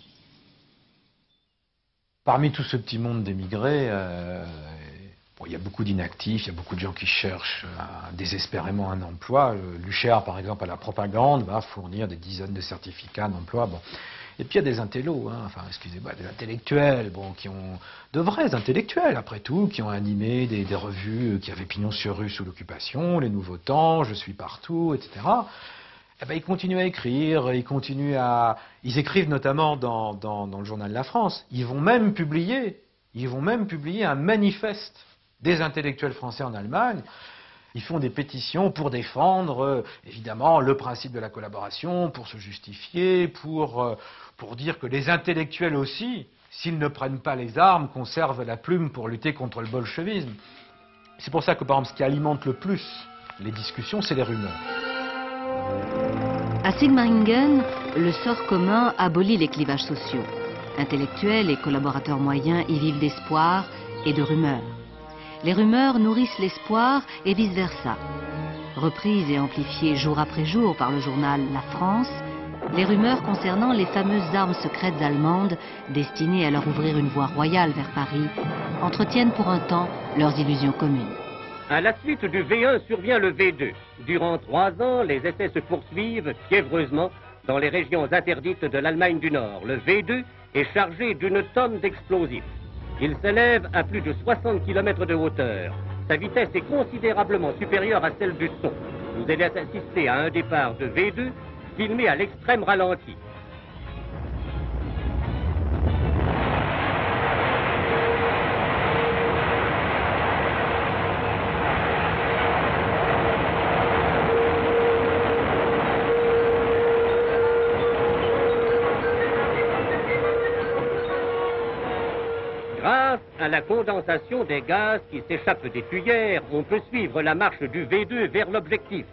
Parmi tout ce petit monde d'émigrés, euh, bon, il y a beaucoup d'inactifs, il y a beaucoup de gens qui cherchent euh, désespérément un emploi. L'U C H R, par exemple, à la propagande, va fournir des dizaines de certificats d'emploi. Bon. Et puis il y a des intellos, hein, enfin excusez-moi, des intellectuels, bon, qui ont de vrais intellectuels après tout, qui ont animé des, des revues qui avaient pignon sur rue sous l'occupation, Les Nouveaux Temps, Je suis partout, et cetera. Eh ben, ils continuent à écrire, ils continuent à, ils écrivent notamment dans, dans, dans le journal La France. Ils vont même publier, ils vont même publier un manifeste des intellectuels français en Allemagne. Ils font des pétitions pour défendre, euh, évidemment, le principe de la collaboration, pour se justifier, pour, euh, pour dire que les intellectuels aussi, s'ils ne prennent pas les armes, conservent la plume pour lutter contre le bolchevisme. C'est pour ça que, par exemple, ce qui alimente le plus les discussions, c'est les rumeurs. À Sigmaringen, le sort commun abolit les clivages sociaux. Intellectuels et collaborateurs moyens y vivent d'espoir et de rumeurs. Les rumeurs nourrissent l'espoir et vice-versa. Reprises et amplifiées jour après jour par le journal La France, les rumeurs concernant les fameuses armes secrètes allemandes destinées à leur ouvrir une voie royale vers Paris entretiennent pour un temps leurs illusions communes. À la suite du V un survient le V deux. Durant trois ans, les essais se poursuivent fiévreusement dans les régions interdites de l'Allemagne du Nord. Le V deux est chargé d'une tonne d'explosifs. Il s'élève à plus de soixante kilomètres de hauteur. Sa vitesse est considérablement supérieure à celle du son. Vous allez assister à un départ de V deux filmé à l'extrême ralenti. Grâce à la condensation des gaz qui s'échappent des tuyères, on peut suivre la marche du V deux vers l'objectif.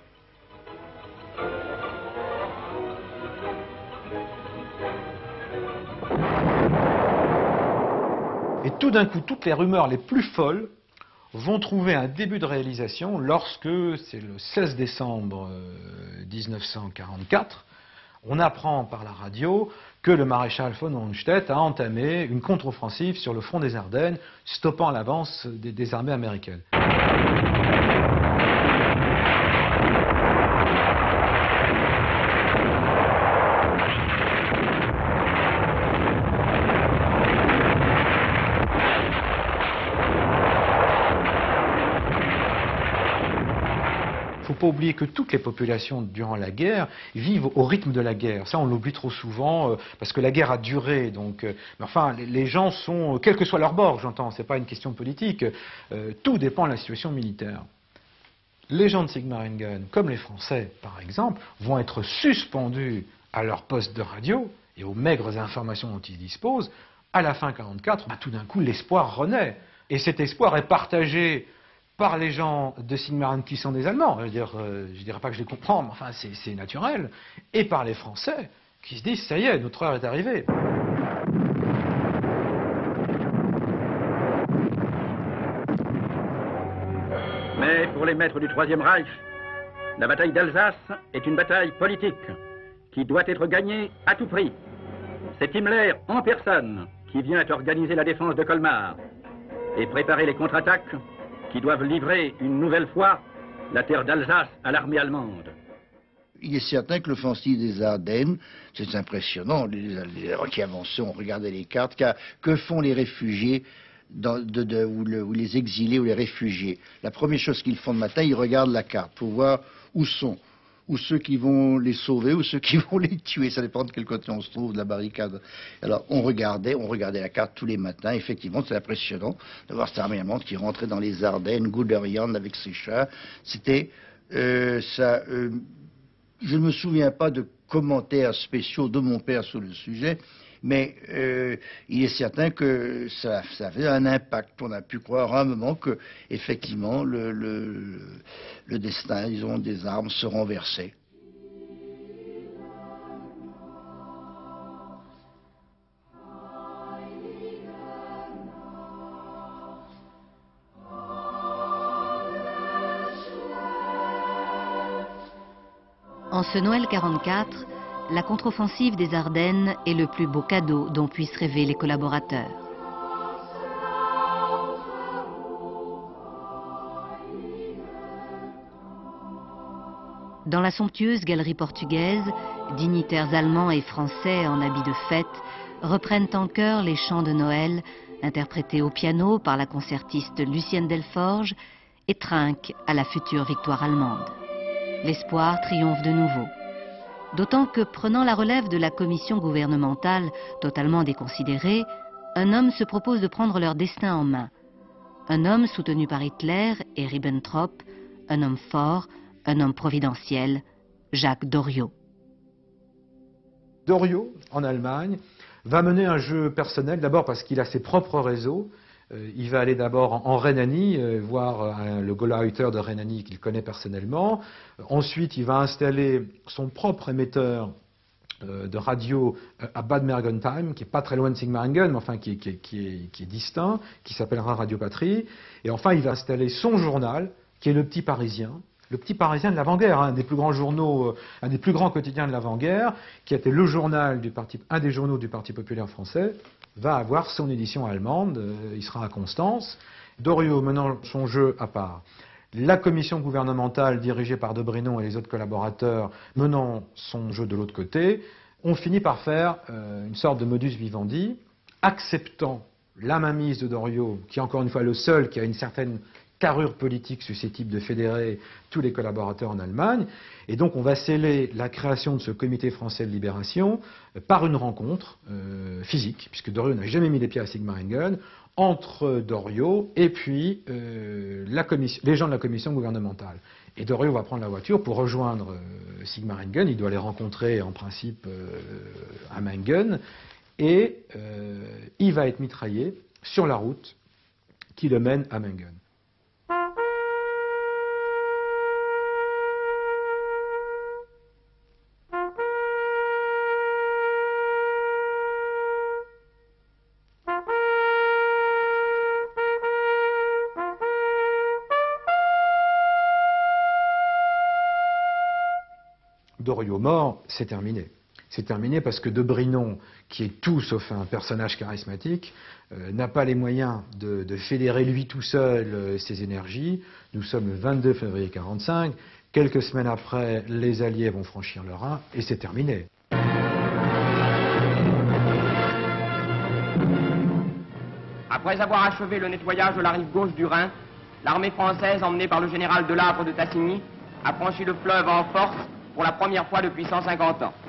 Et tout d'un coup, toutes les rumeurs les plus folles vont trouver un début de réalisation lorsque, c'est le seize décembre mille neuf cent quarante-quatre, on apprend par la radio que le maréchal von Rundstedt a entamé une contre-offensive sur le front des Ardennes, stoppant l'avance des, des armées américaines. Il ne faut pas oublier que toutes les populations durant la guerre vivent au rythme de la guerre. Ça, on l'oublie trop souvent, euh, parce que la guerre a duré. Donc, euh, mais enfin, les, les gens sont, euh, quel que soit leur bord, j'entends, c'est pas une question politique, euh, tout dépend de la situation militaire. Les gens de Sigmaringen, comme les Français, par exemple, vont être suspendus à leur poste de radio et aux maigres informations dont ils disposent. À la fin quarante-quatre, bah, tout d'un coup, l'espoir renaît. Et cet espoir est partagé par les gens de Sigmaringen qui sont des Allemands, je ne dire, euh, je dirais pas que je les comprends, mais enfin c'est naturel, et par les Français qui se disent ça y est, notre heure est arrivée. Mais pour les maîtres du Troisième Reich, la bataille d'Alsace est une bataille politique qui doit être gagnée à tout prix. C'est Himmler en personne qui vient organiser la défense de Colmar et préparer les contre-attaques qui doivent livrer une nouvelle fois la terre d'Alsace à l'armée allemande. Il est certain que l'offensive des Ardennes, c'est impressionnant, les, les qui avancent, on regardait les cartes, car, que font les réfugiés, dans, de, de, ou, le, ou les exilés ou les réfugiés? La première chose qu'ils font le matin, ils regardent la carte pour voir où sont, ou ceux qui vont les sauver, ou ceux qui vont les tuer. Ça dépend de quel côté on se trouve de la barricade. Alors, on regardait, on regardait la carte tous les matins. Effectivement, c'est impressionnant de voir cette armée allemande qui rentrait dans les Ardennes, Guderian avec ses chars. C'était, euh, ça euh, Je ne me souviens pas de commentaires spéciaux de mon père sur le sujet, mais euh, il est certain que ça, ça avait un impact. On a pu croire à un moment que, effectivement, le, le, le destin, disons, des armes se renversait. En ce Noël quarante-quatre, la contre-offensive des Ardennes est le plus beau cadeau dont puissent rêver les collaborateurs. Dans la somptueuse galerie portugaise, dignitaires allemands et français en habits de fête reprennent en chœur les chants de Noël, interprétés au piano par la concertiste Lucienne Delforge, et trinquent à la future victoire allemande. L'espoir triomphe de nouveau. D'autant que, prenant la relève de la commission gouvernementale totalement déconsidérée, un homme se propose de prendre leur destin en main. Un homme soutenu par Hitler et Ribbentrop, un homme fort, un homme providentiel, Jacques Doriot. Doriot, en Allemagne, va mener un jeu personnel, d'abord parce qu'il a ses propres réseaux. Euh, il va aller d'abord en, en Rhénanie, euh, voir euh, le Gauleiter de Rhénanie qu'il connaît personnellement. Euh, ensuite, il va installer son propre émetteur euh, de radio euh, à Bad Mergentheim, qui n'est pas très loin de Sigmaringen, mais enfin qui, qui, qui, est, qui est distinct, qui s'appellera Radio Patrie. Et enfin, il va installer son journal, qui est Le Petit Parisien. Le Petit Parisien de l'avant-guerre, hein, un des plus grands journaux, un des plus grands quotidiens de l'avant-guerre, qui a été le journal du parti, un des journaux du Parti populaire français, va avoir son édition allemande. Euh, il sera à Constance. Doriot menant son jeu à part. La commission gouvernementale dirigée par De Brinon et les autres collaborateurs menant son jeu de l'autre côté, on finit par faire euh, une sorte de modus vivendi, acceptant la mainmise de Doriot, qui est encore une fois le seul qui a une certaine carrure politique susceptible de fédérer tous les collaborateurs en Allemagne. Et donc on va sceller la création de ce comité français de libération euh, par une rencontre euh, physique, puisque Doriot n'a jamais mis les pieds à Sigmaringen, entre Doriot et puis euh, la commission, les gens de la commission gouvernementale. Et Doriot va prendre la voiture pour rejoindre euh, Sigmaringen. Il doit les rencontrer en principe euh, à Mengen. Et euh, il va être mitraillé sur la route qui le mène à Mengen. Doriot mort, c'est terminé. C'est terminé parce que De Brinon, qui est tout sauf un personnage charismatique, euh, n'a pas les moyens de, de fédérer lui tout seul euh, ses énergies. Nous sommes le vingt-deux février mille neuf cent quarante-cinq. Quelques semaines après, les Alliés vont franchir le Rhin et c'est terminé. Après avoir achevé le nettoyage de la rive gauche du Rhin, l'armée française, emmenée par le général Delabre de Tassigny, a franchi le fleuve en force pour la première fois depuis cent cinquante ans.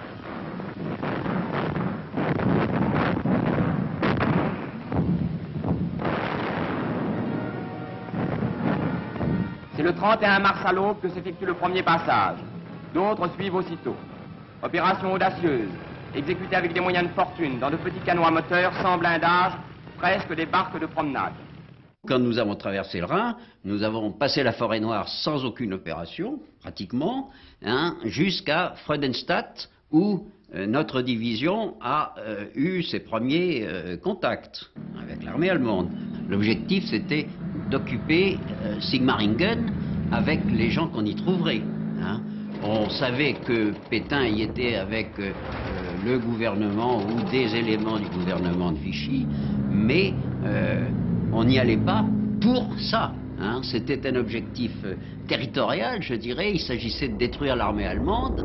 C'est le trente et un mars à l'aube que s'effectue le premier passage. D'autres suivent aussitôt. Opération audacieuse, exécutée avec des moyens de fortune, dans de petits canots à moteur, sans blindage, presque des barques de promenade. Quand nous avons traversé le Rhin, nous avons passé la forêt noire sans aucune opération, pratiquement, hein, jusqu'à Freudenstadt, où euh, notre division a euh, eu ses premiers euh, contacts avec l'armée allemande. L'objectif, c'était d'occuper euh, Sigmaringen avec les gens qu'on y trouverait. Hein. On savait que Pétain y était avec euh, le gouvernement ou des éléments du gouvernement de Vichy, mais euh, on n'y allait pas pour ça. Hein. C'était un objectif euh, territorial, je dirais. Il s'agissait de détruire l'armée allemande.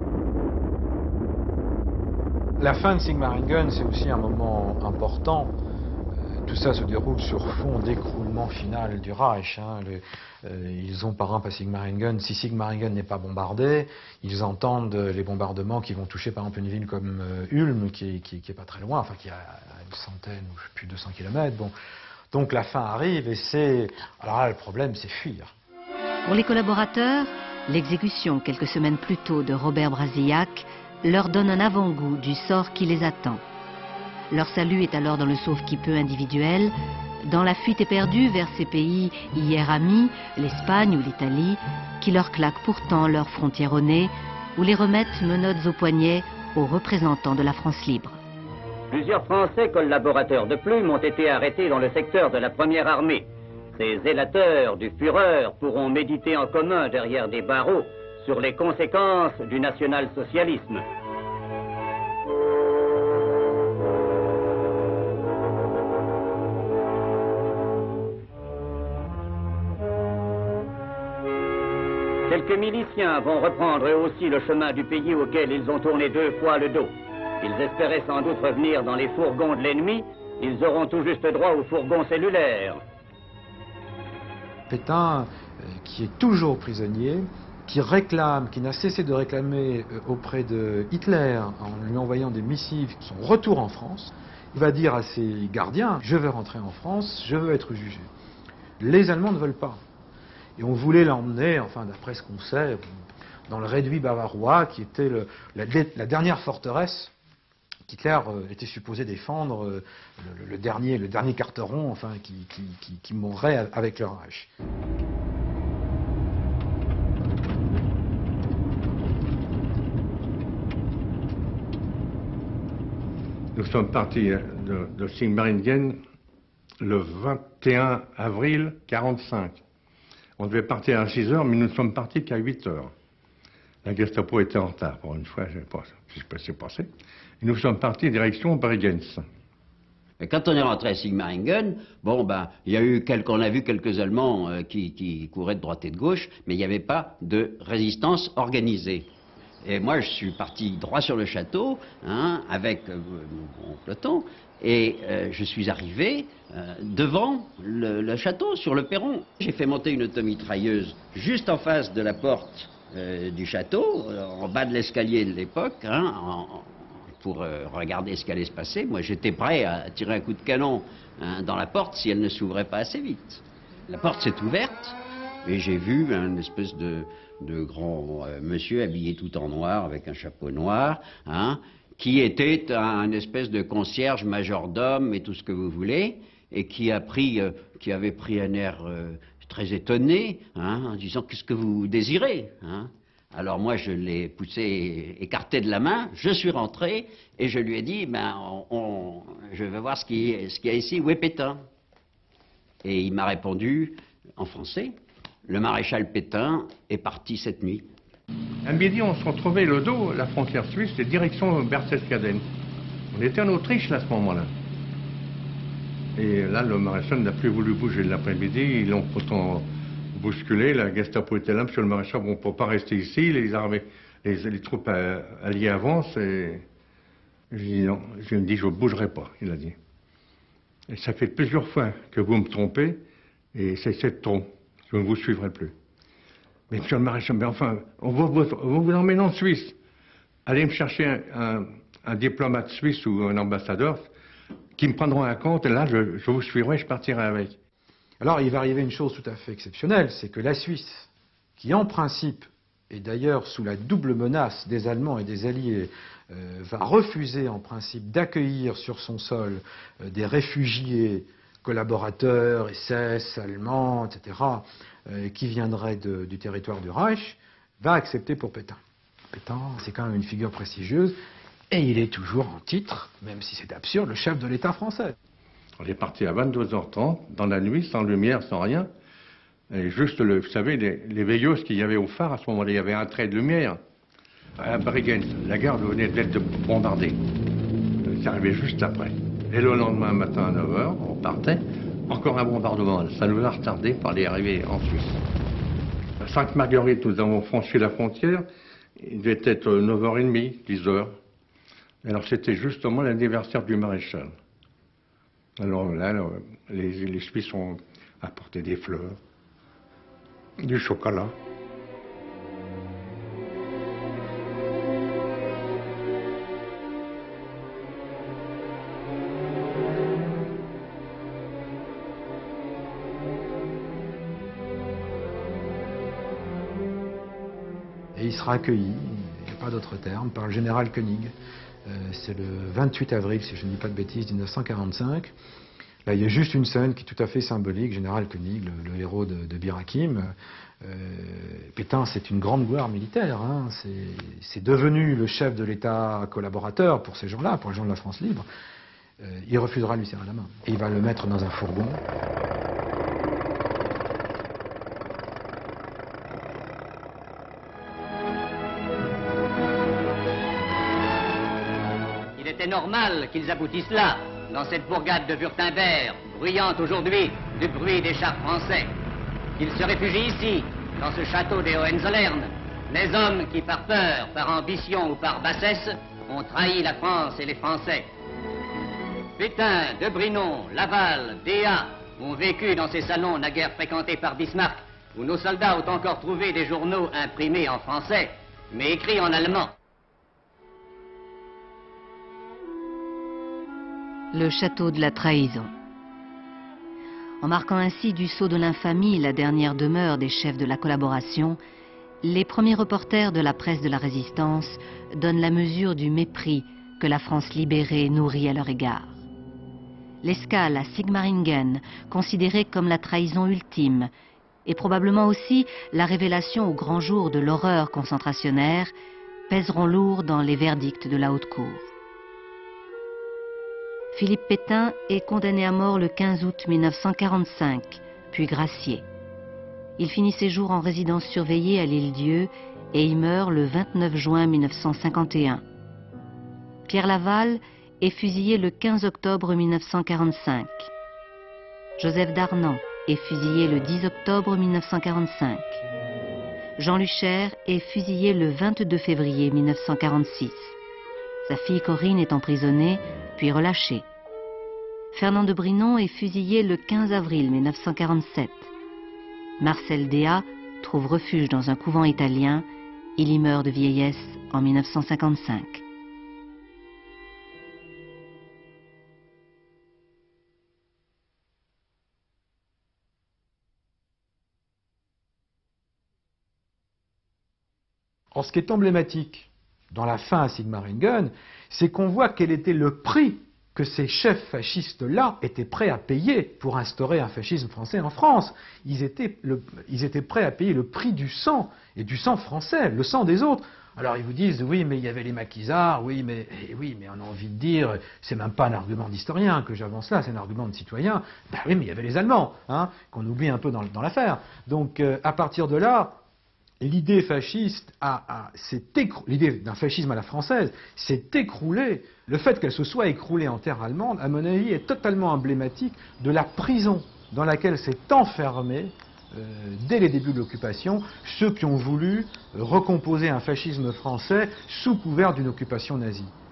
La fin de Sigmaringen, c'est aussi un moment important. Euh, tout ça se déroule sur fond d'écroulement final du Reich. Hein. Le, euh, ils ont par exemple à Sigmaringen, si Sigmaringen n'est pas bombardé, ils entendent les bombardements qui vont toucher par exemple une ville comme euh, Ulm, qui, qui, qui est pas très loin, enfin qui a une centaine ou plus de deux cents kilomètres. Bon. Donc la fin arrive et c'est... Alors là, le problème, c'est fuir. Pour les collaborateurs, L'exécution quelques semaines plus tôt de Robert Brasillac leur donne un avant-goût du sort qui les attend. Leur salut est alors dans le sauve-qui-peut individuel, dans la fuite éperdue vers ces pays hier amis, l'Espagne ou l'Italie, qui leur claquent pourtant leurs frontières au nez ou les remettent menottes aux poignets aux représentants de la France libre. Plusieurs Français collaborateurs de Plume ont été arrêtés dans le secteur de la première armée. Ces zélateurs du Führer pourront méditer en commun derrière des barreaux sur les conséquences du national-socialisme. Quelques miliciens vont reprendre eux aussi le chemin du pays auquel ils ont tourné deux fois le dos. Ils espéraient sans doute revenir dans les fourgons de l'ennemi. Ils auront tout juste droit aux fourgons cellulaires. Pétain, euh, qui est toujours prisonnier, qui réclame, qui n'a cessé de réclamer euh, auprès de Hitler, en lui envoyant des missives, son retour en France, il va dire à ses gardiens, je veux rentrer en France, je veux être jugé. Les Allemands ne veulent pas. Et on voulait l'emmener, enfin d'après ce qu'on sait, dans le réduit bavarois, qui était le, la, la dernière forteresse qu'Hitler euh, était supposé défendre, euh, le, le, dernier, le dernier carteron, enfin, qui, qui, qui, qui mourrait avec le Reich. Nous sommes partis de, de Sigmaringen le vingt et un avril mille neuf cent quarante-cinq. On devait partir à six heures, mais nous ne sommes partis qu'à huit heures. La Gestapo était en retard, pour une fois, je ne sais pas ce qui s'est passé. Et nous sommes partis direction Bregenz. Et quand on est rentré à Sigmaringen, bon ben, il y a eu quelques, on a vu quelques Allemands euh, qui, qui couraient de droite et de gauche, mais il n'y avait pas de résistance organisée. Et moi, je suis parti droit sur le château, hein, avec euh, mon peloton, et euh, je suis arrivé euh, devant le, le château, sur le perron. J'ai fait monter une automitrailleuse juste en face de la porte euh, du château, en bas de l'escalier de l'époque, hein, en, pour euh, regarder ce qui allait se passer. Moi, j'étais prêt à tirer un coup de canon hein, dans la porte si elle ne s'ouvrait pas assez vite. La porte s'est ouverte, et j'ai vu un espèce de, de grand euh, monsieur habillé tout en noir, avec un chapeau noir, hein, qui était un espèce de concierge, majordome et tout ce que vous voulez, et qui a pris, euh, qui avait pris un air euh, très étonné, hein, en disant « Qu'est-ce que vous désirez hein ?» Alors moi, je l'ai poussé, écarté de la main, je suis rentré, et je lui ai dit ben, on, on, je veux voir ce qu'il y, qu y a ici, où est Pétain ?» Et il m'a répondu en français « Le maréchal Pétain est parti cette nuit. » À midi, on se retrouvait le dos, la frontière suisse, et direction Berchtesgaden. On était en Autriche là, à ce moment-là. Et là, le maréchal n'a plus voulu bouger l'après-midi. Ils l'ont pourtant bousculé. La Gestapo était là. Monsieur le maréchal, bon, on ne peut pas rester ici. Les armées, les, les troupes alliées avancent. Et je dis non. Je lui ai dit, je ne bougerai pas, il a dit. Et ça fait plusieurs fois que vous me trompez. Et c'est trop. Je ne vous suivrai plus. Mais monsieur le maréchal, mais enfin, on va vous, on vous emmener en Suisse. Allez me chercher un, un, un diplomate suisse ou un ambassadeur qui me prendront un compte, et là, je, je vous suivrai, je partirai avec. Alors, il va arriver une chose tout à fait exceptionnelle, c'est que la Suisse, qui en principe, et d'ailleurs sous la double menace des Allemands et des Alliés, euh, va refuser en principe d'accueillir sur son sol euh, des réfugiés, collaborateurs, S S, Allemands, et cetera, euh, qui viendraient de, du territoire du Reich, va accepter pour Pétain. Pétain, c'est quand même une figure prestigieuse, et il est toujours en titre, même si c'est absurde, le chef de l'État français. On est parti à vingt-deux heures trente, dans la nuit, sans lumière, sans rien. Et juste, le, vous savez, les, les veilleuses qu'il y avait au phare, à ce moment-là, il y avait un trait de lumière. À Bregenz, la gare venait d'être bombardée. C'est arrivé juste après. Et le lendemain matin à neuf heures, on partait. Encore un bombardement. Ça nous a retardé par les arrivées en Suisse. À Sainte-Marguerite, nous avons franchi la frontière. Il devait être neuf heures trente, dix heures. Alors c'était justement l'anniversaire du maréchal. Alors là, les, les Suisses ont apporté des fleurs, du chocolat. et il sera accueilli, il n'y a pas d'autre terme, par le général Koenig. Euh, C'est le vingt-huit avril, si je ne dis pas de bêtises, mille neuf cent quarante-cinq. Là, il y a juste une scène qui est tout à fait symbolique, général Koenig, le, le héros de, de Bir Hakeim. Euh, Pétain, c'est une grande gloire militaire, hein. C'est devenu le chef de l'État collaborateur pour ces gens-là, pour les gens de la France libre. Euh, il refusera de lui serrer la main. Et il va le mettre dans un fourgon. Il était normal qu'ils aboutissent là, dans cette bourgade de Württemberg, bruyante aujourd'hui du bruit des chars français. Qu'ils se réfugient ici, dans ce château des Hohenzollern, les hommes qui, par peur, par ambition ou par bassesse, ont trahi la France et les Français. Pétain, de Brinon, Laval, Déat ont vécu dans ces salons naguère fréquentés par Bismarck, où nos soldats ont encore trouvé des journaux imprimés en français, mais écrits en allemand. Le château de la trahison. En marquant ainsi du sceau de l'infamie la dernière demeure des chefs de la collaboration, les premiers reporters de la presse de la Résistance donnent la mesure du mépris que la France libérée nourrit à leur égard. L'escale à Sigmaringen, considérée comme la trahison ultime, et probablement aussi la révélation au grand jour de l'horreur concentrationnaire, pèseront lourd dans les verdicts de la haute cour. Philippe Pétain est condamné à mort le quinze août mille neuf cent quarante-cinq, puis gracié. Il finit ses jours en résidence surveillée à l'Île-Dieu et y meurt le vingt-neuf juin mille neuf cent cinquante et un. Pierre Laval est fusillé le quinze octobre mille neuf cent quarante-cinq. Joseph Darnan est fusillé le dix octobre mille neuf cent quarante-cinq. Jean Luchaire est fusillé le vingt-deux février mille neuf cent quarante-six. Sa fille Corinne est emprisonnée, puis relâchée. Fernand de Brinon est fusillé le quinze avril mille neuf cent quarante-sept. Marcel Déat trouve refuge dans un couvent italien. Il y meurt de vieillesse en mille neuf cent cinquante-cinq. Or, ce qui est emblématique dans la fin à Sigmaringen, c'est qu'on voit quel était le prix que ces chefs fascistes-là étaient prêts à payer pour instaurer un fascisme français en France. Ils étaient, le, ils étaient prêts à payer le prix du sang, et du sang français, le sang des autres. Alors ils vous disent, oui, mais il y avait les maquisards, oui, mais, eh oui, mais on a envie de dire, c'est même pas un argument d'historien que j'avance là, c'est un argument de citoyen. Ben oui, mais il y avait les Allemands, hein, qu'on oublie un peu dans, dans l'affaire. Donc, euh, à partir de là, l'idée fasciste, l'idée d'un fascisme à la française s'est écroulée. Le fait qu'elle se soit écroulée en terre allemande, à mon avis, est totalement emblématique de la prison dans laquelle s'est enfermé, euh, dès les débuts de l'occupation, ceux qui ont voulu recomposer un fascisme français sous couvert d'une occupation nazie.